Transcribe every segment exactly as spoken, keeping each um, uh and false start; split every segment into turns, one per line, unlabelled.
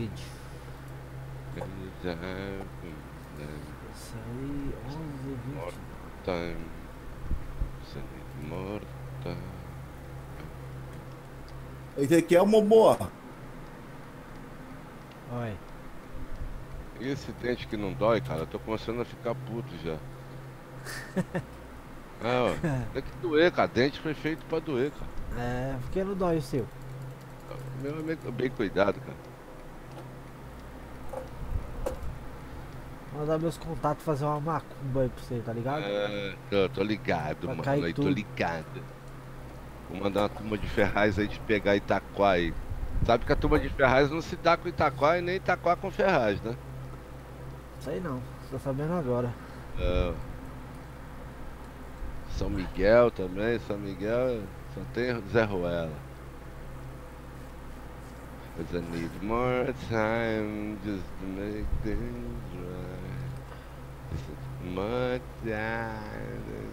vídeo. Isso aí, onze e vinte.
Time. Morta.
Esse aqui é o Momoa.
Oi.
E esse dente que não dói, cara? Eu tô começando a ficar puto já. É, ó. Tem que doer, cara. Dente foi feito pra doer, cara.
É, porque não dói o seu.
Meu amigo, bem cuidado, cara.
Mandar meus contatos fazer uma macumba aí pra você, tá ligado?
É, tô, tô ligado,
Pra
mano.
cair
Aí tô
tudo.
ligado. Vou mandar uma turma de Ferraz aí de pegar Itaquá aí. Sabe que a turma de Ferraz não se dá com Itaquá e nem Itaquá com Ferraz, né?
Sei não, tô sabendo agora.
É. São Miguel também, São Miguel só tem Zé Ruela. But I need more time just to make things right. Just more time.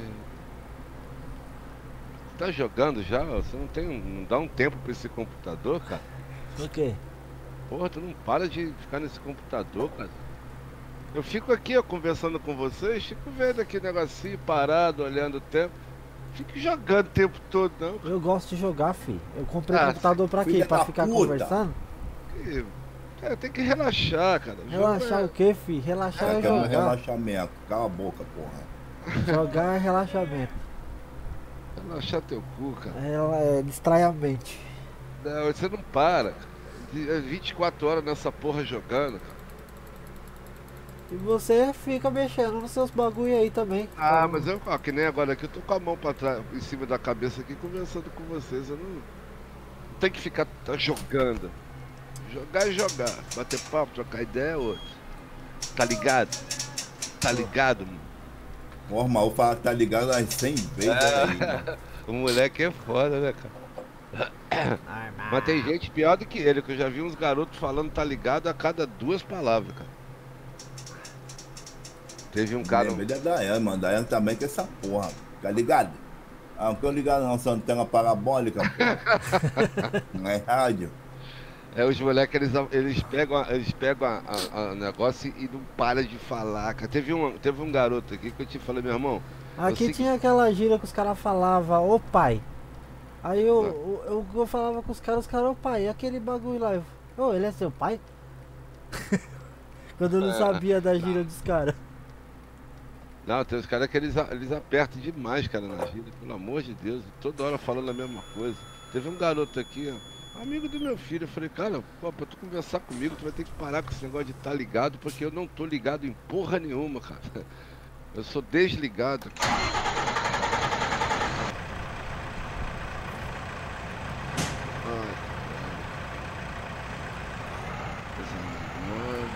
Você tá jogando já? Você não tem, não dá um tempo pra esse computador, cara?
O quê?
Porra, tu não para de ficar nesse computador, cara. Eu fico aqui, ó, conversando com vocês, fico vendo aqui o negocinho parado, olhando o tempo. Fico jogando o tempo todo, não.
Eu gosto de jogar, fi. Eu comprei
Ah,
computador pra quê?
filha
Pra
da
ficar
puta.
conversando?
E, cara, tem que relaxar, cara.
Relaxar
Jogo
o quê, fi? Relaxar
É,
é
que é um
jogar.
relaxamento. Cala a boca, porra.
Jogar é relaxamento.
é relaxar teu cu, cara.
É, é distrai a mente.
Não, você não para, cara. De- é vinte e quatro horas nessa porra jogando, cara.
E você fica mexendo nos seus bagulho aí também.
Ah, mas eu, ó, que nem agora aqui, eu tô com a mão pra trás, em cima da cabeça aqui, conversando com vocês. Eu não, não tem que ficar tá jogando. Jogar e jogar. Bater papo, trocar ideia é outro. Tá ligado? Tá ligado, mano?
Normal, fala que tá ligado às cem vezes aí, mano.
O moleque é foda, né, cara? Mas tem gente pior do que ele, que eu já vi uns garotos falando tá ligado a cada duas palavras, cara. Teve um cara.
Lembrei da Daiane, mano. Daiane também com essa porra. Tá ligado? Ah, não tô ligado não, só antena parabólica, porra. Não é rádio.
É, os moleques, eles, eles pegam, a- eles pegam a, a- a negócio e não param de falar, cara. Teve um, teve um garoto aqui que eu te falei, meu irmão.
Aqui
eu
tinha aquela gíria que os caras falavam, ô pai. Aí eu, eu, eu, eu falava com os caras, os caras, ô pai, e aquele bagulho lá? Eu, Ô, ele é seu pai? Quando eu não
É.
sabia da gíria dos caras.
Não, tem os caras que eles, a- eles apertam demais, cara, na gíria, pelo amor de Deus. Toda hora falando a mesma coisa. Teve um garoto aqui, ó, amigo do meu filho. Eu falei, cara, pô, pra tu conversar comigo, tu vai ter que parar com esse negócio de estar ligado, porque eu não tô ligado em porra nenhuma, cara. Eu sou desligado. Ai, caralho.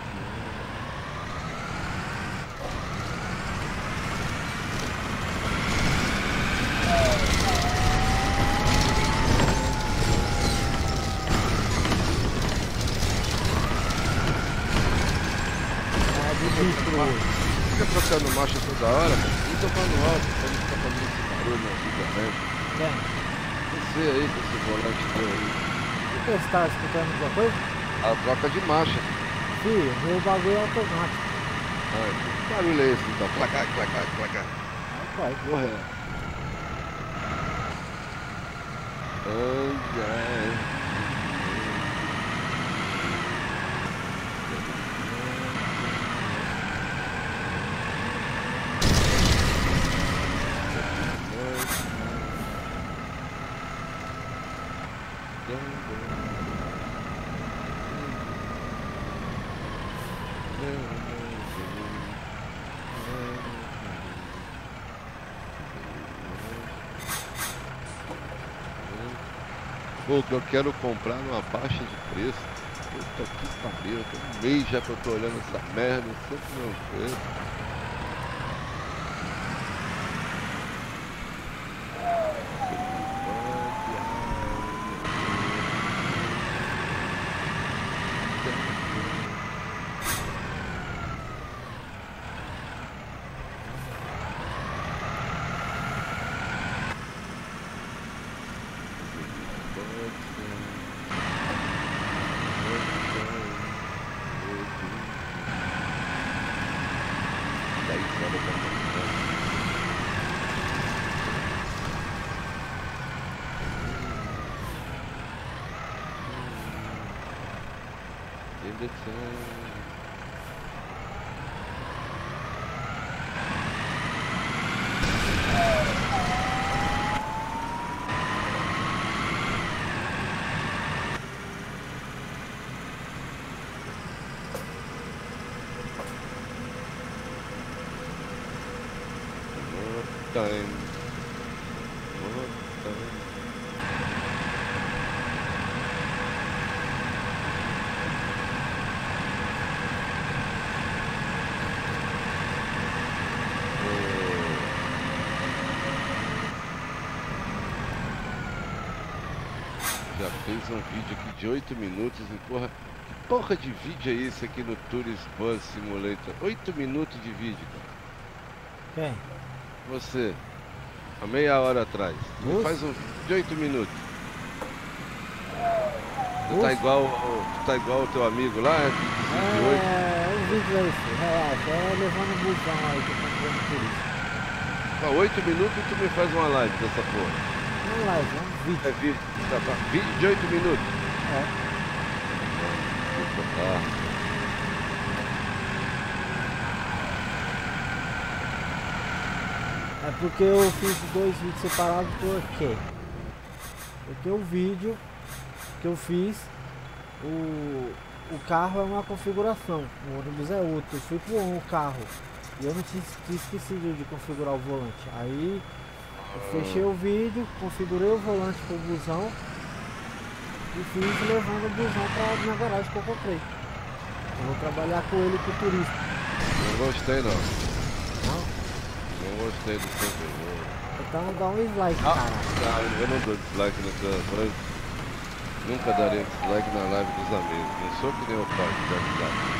É de bicho.
Fica trocando marcha toda hora, cara. E tocando alto, pra não ficar fazendo esse barulho na vida, né?
Quem?
Você aí, com esse volante teu aí.
O que você tá escutando alguma coisa?
A troca de marcha.
Filho, meu bagulho é automático.
Ah, que barulho é esse então? Placar, placar, placar.
Vai.
Porra. é. Ai, ai. Pô, que eu quero comprar numa baixa de preço. Puta que pariu, tem um mês já que eu tô olhando essa merda, sempre não preço. In the sun. Time. More time. Já fez um vídeo aqui de oito minutos e porra, que porra de vídeo é esse aqui no Tourist Bus Simulator? oito minutos de vídeo, cara.
Quem?
Você, há meia hora atrás, me
Nossa.
faz um vídeo de oito minutos. Tu tá igual, tu tá igual o teu amigo lá, é de oito.
É, o vídeo é esse, relaxa, é levando o busão aí que eu tô vendo por isso.
Há oito minutos tu me faz uma live dessa porra.
Não live, é um vídeo.
É vídeo, tá, tá. Vídeo de oito minutos.
É.
Ah.
É porque eu fiz dois vídeos separados por quê? Porque o vídeo que eu fiz, o, o carro é uma configuração, o ônibus é outro. Eu fui pro um carro e eu não tinha, tinha esquecido de configurar o volante. Aí eu fechei o vídeo, configurei o volante pro busão e fiz levando o busão pra minha garagem que eu comprei. Eu vou trabalhar com ele pro turista.
Não gostei não.
Não?
Não gostei do seu vídeo.
Então dá um dislike,
Ah,
cara.
não, eu não dou dislike nessa coisa. Nunca darei dislike na live dos amigos. Não sou que nem o pai que dá dislike.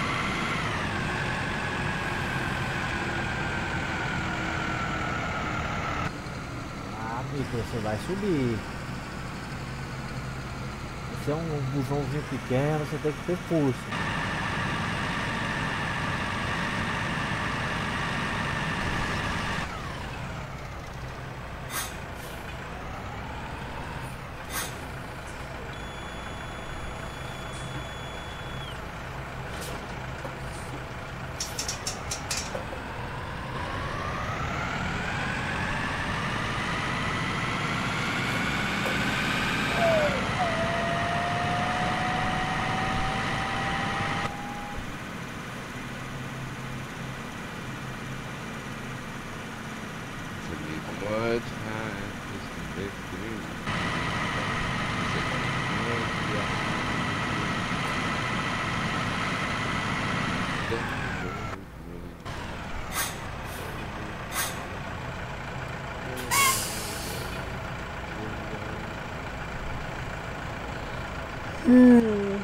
Ah, amigo, você vai subir. Você é um busãozinho pequeno, você tem que ter força.
More time is to make through.
Hum.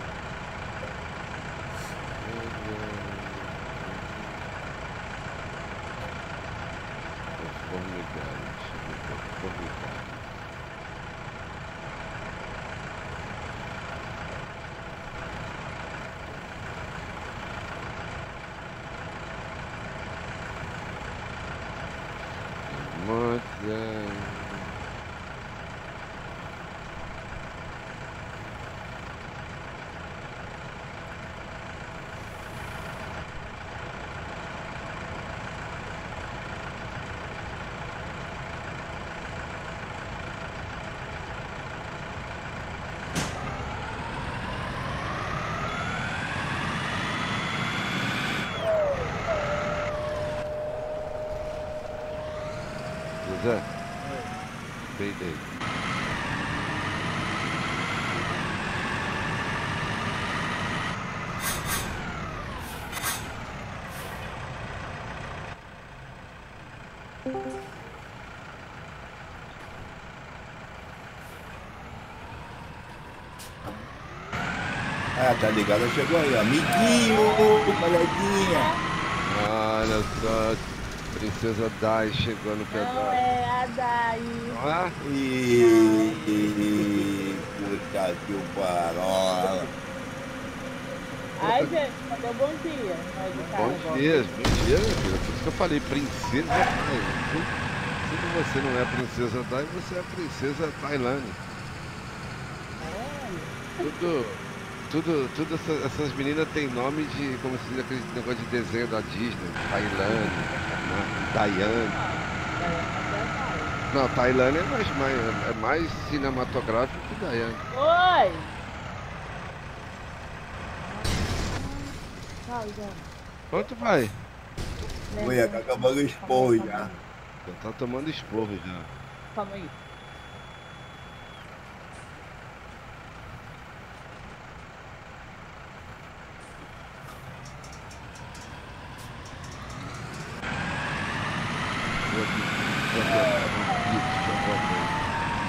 More time. José, peidei.
Ah, tá ligado? Chegou aí, ó. Amiguinho, coleguinha.
Olha só, Princesa Dai chegou no pedaço.
Não é a Dai.
Ah,
Ih, puta que o parola.
Ai, gente, cadê o bom dia? Nós de casa.
Bom dia, bom dia, minha filha. Por isso que eu falei, princesa Tailândia. Se você não é princesa Dai, você é princesa Tailândia. Tudo, tudo, tudo essa- essas meninas têm nome de, como se diz, aquele negócio de desenho da Disney. Tailândia, né? Daiane. Não, Tailândia é mais, mais, é mais cinematográfico que Daiane.
Oi!
Quanto vai?
Oi, acabando o esporro já.
Já tá tomando esporro já.
Calma aí.
Vou aqui, vou apertar um pito, já volto aí.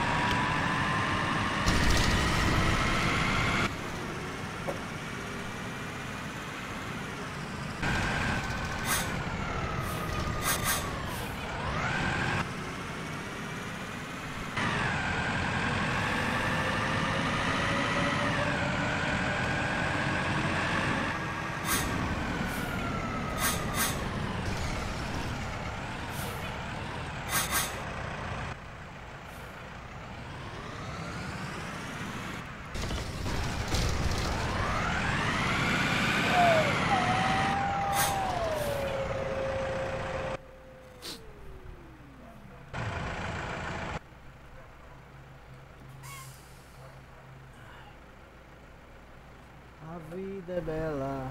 A vida é bela.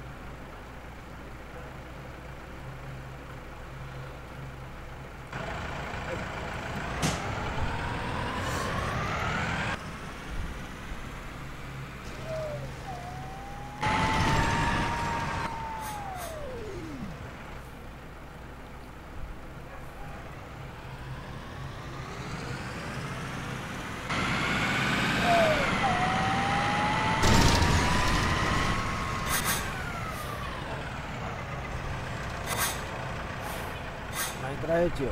Vai entrar aí, tio.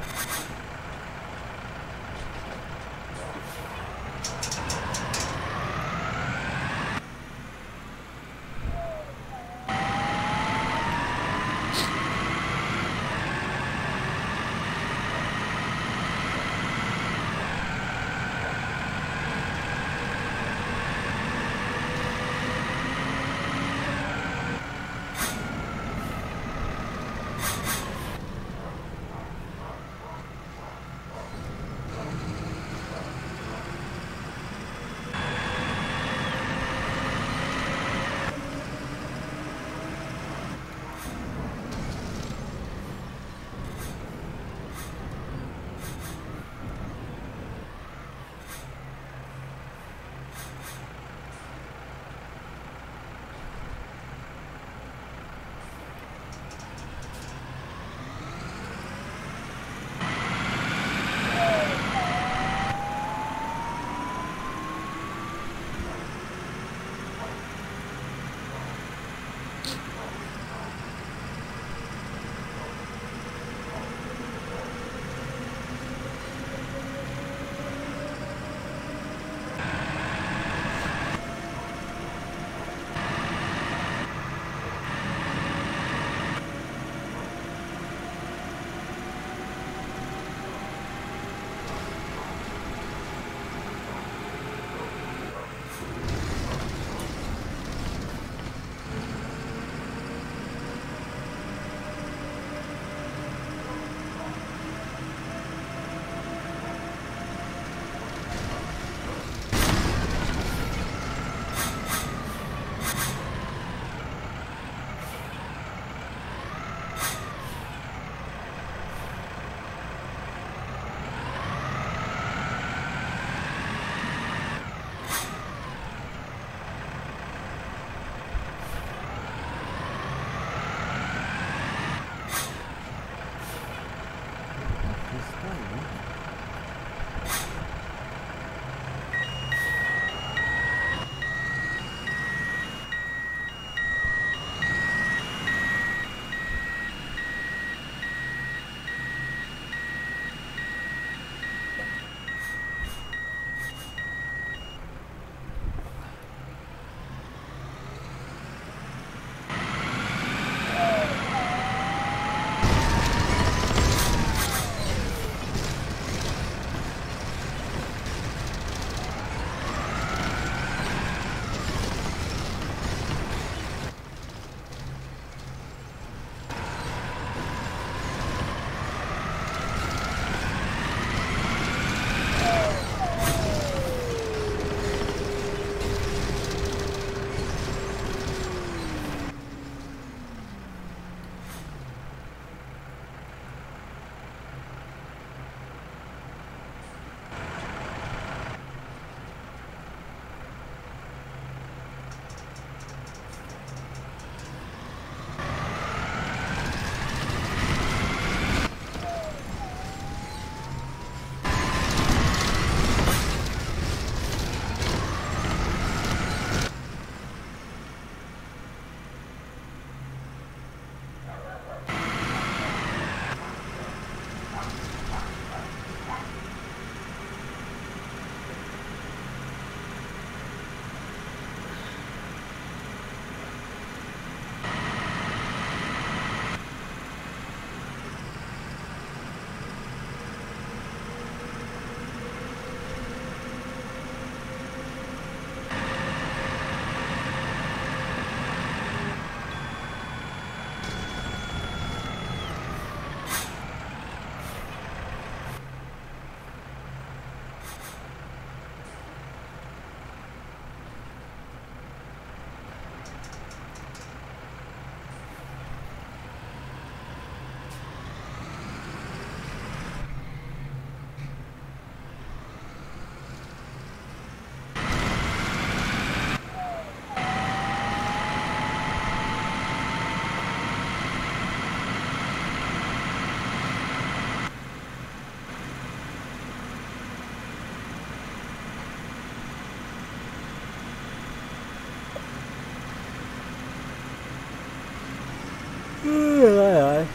Ai, ai.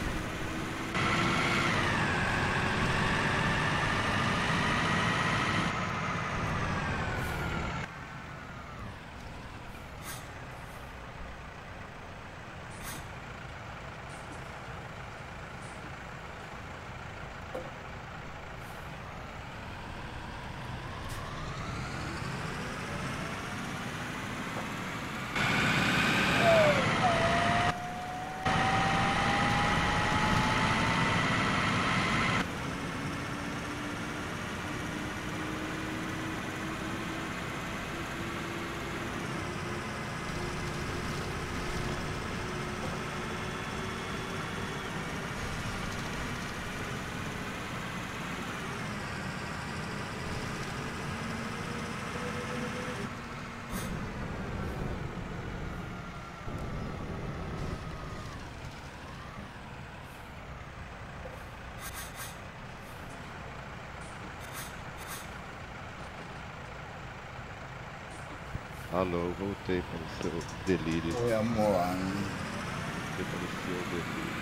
Alô, voltei para o seu delírio.
Oi, amor.
Voltei para o seu delírio.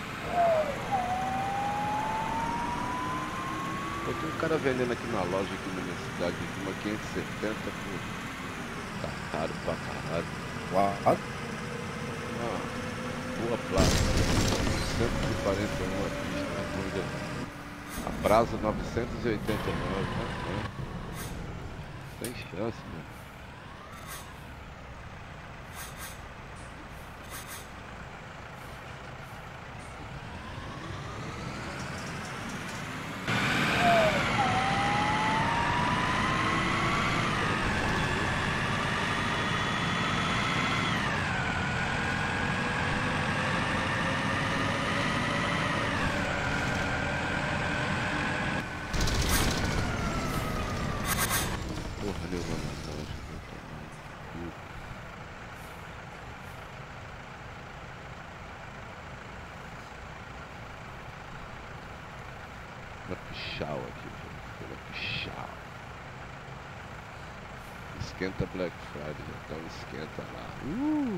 Eu tenho um cara vendendo aqui na loja, aqui na minha cidade, aqui, uma quinhentos e setenta por... Tá caro pra caralho.
What?
Uma boa placa. cento e quarenta e um a pista, coisa. A Brasa novecentos e oitenta e nove. Né? Tem chance, né? Porra nenhuma na loja, vou tomar no cu. Uma pichau aqui, gente. Uma pichau. Esquenta Black Friday, então esquenta lá. Uh!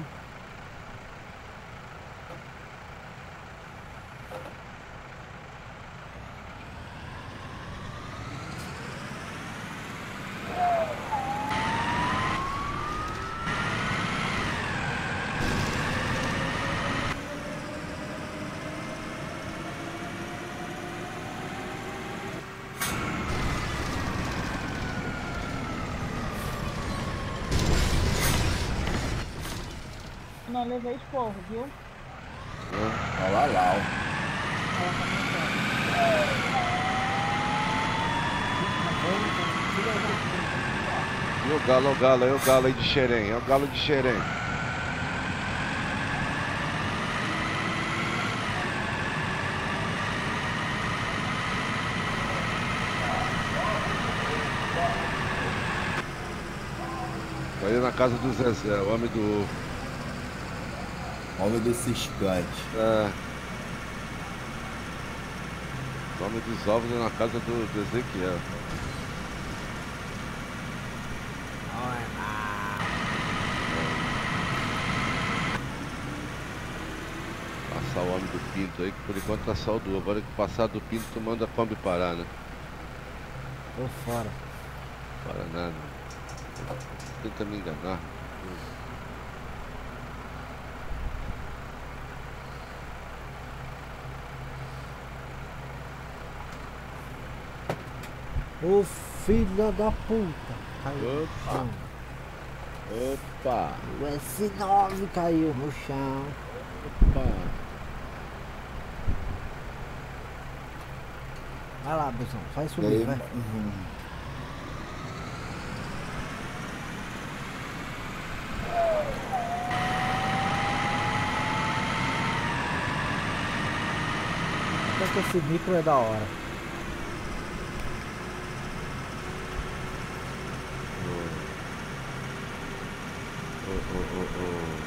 Não levei esporro, viu?
Olha lá, lá.
Ela tá
E o galo, o galo, é o galo aí de Xerém, é o galo de Xerém. Tô aí na casa do Zezé, o homem do ovo.
Homem do ciscante.
É. O homem dos ovos é na casa do, do Ezequiel. Passar o homem do Pinto aí, que por enquanto tá só o do ovo. Agora que passar do Pinto, tu manda a Kombi parar, né?
Tô fora.
Para nada. Tenta me enganar.
Ô filho da puta. Caiu no
Opa.
chão.
Opa!
O S nove caiu no chão.
Opa!
Vai lá, Bezão. Faz
E
subir,
aí,
vai.
uhum.
Até que esse micro é da hora.
Ô, ô, ô, ô.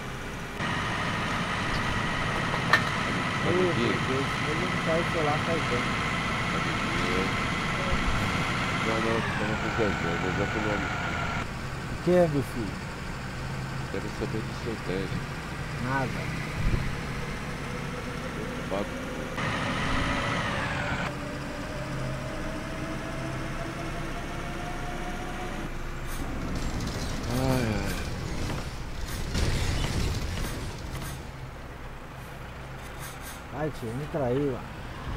Meu
Amiguinho,
Deus, ele não cai, sei lá, faz bem.
amiguinho. Não, não, estamos com o Zezé. Zezé com o nome.
O que é, meu filho?
Quero saber do seu teste.
Nada.
Ô, ocupado. Ai, ai.
Vai, tio, entra aí, ó.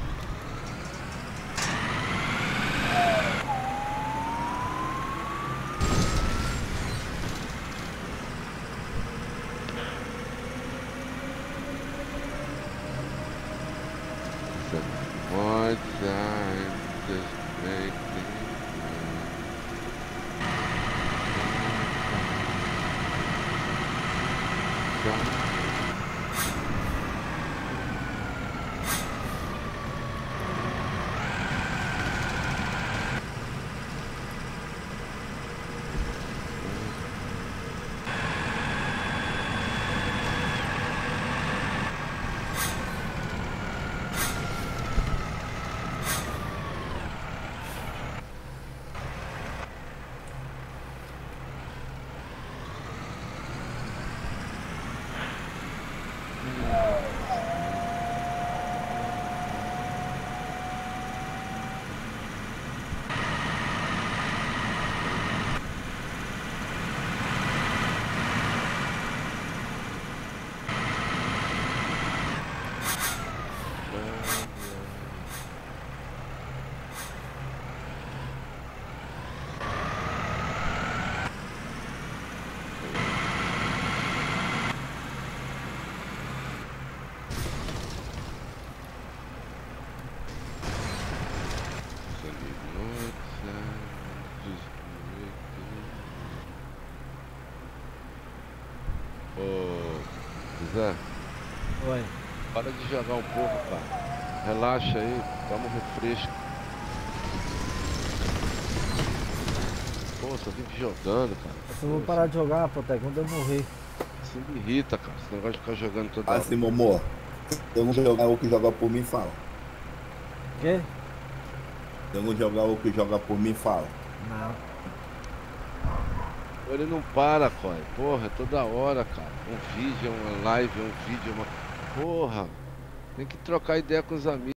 One time, just make me Ô, Zé,
Oi.
para de jogar um pouco, cara. Relaxa aí, toma um refresco. Pô, só vive jogando, cara.
Se eu vou parar de jogar, pô, até quando eu morrer.
Isso me irrita, cara. Esse negócio de ficar jogando toda hora.
Assim, Momô. Se eu não jogar o que joga por mim, fala.
Quê?
Se eu não jogar o que joga por mim, fala.
Não.
Ele não para, Coy. Porra, é toda hora, cara. Um vídeo, uma live, um vídeo, uma... Porra, tem que trocar ideia com os amigos.